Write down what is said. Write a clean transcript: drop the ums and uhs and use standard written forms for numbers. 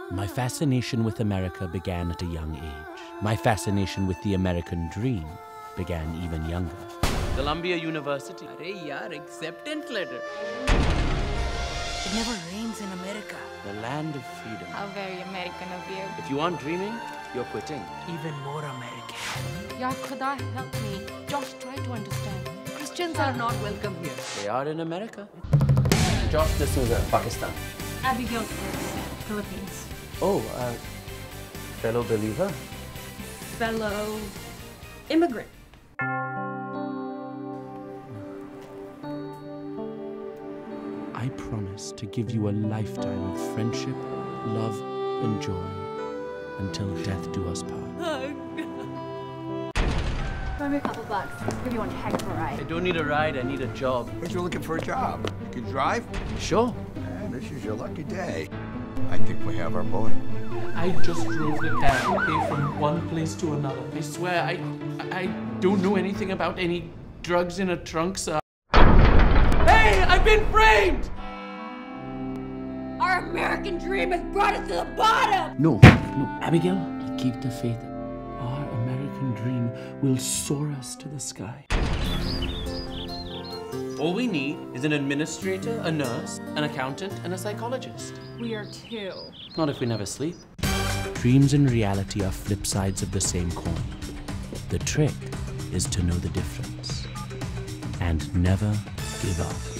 My fascination with America began at a young age. My fascination with the American dream began even younger. Columbia University. Arey yaar, acceptance letter. It never rains in America. The land of freedom. How very American of you. If you aren't dreaming, you're quitting. Even more American. Ya Khuda, help me. Josh, try to understand. Christians are not welcome here. They are in America. Josh, this is Pakistan. Abigail, Philippines. Oh, fellow believer. Fellow immigrant. I promise to give you a lifetime of friendship, love, and joy until death do us part. Throw me a couple bucks. Give you one heck of a I ride. don't need a ride, I need a job. But you're looking for a job. You can drive? Sure. Man, this is your lucky day. I think we have our boy. I just drove the cab, okay, from one place to another. I swear, I don't know anything about any drugs in a trunk, sir. Hey, I've been framed! Our American dream has brought us to the bottom! No, Abigail, keep the faith. Our American dream will soar us to the sky. All we need is an administrator, a nurse, an accountant, and a psychologist. We are two. Not if we never sleep. Dreams and reality are flip sides of the same coin. The trick is to know the difference and never give up.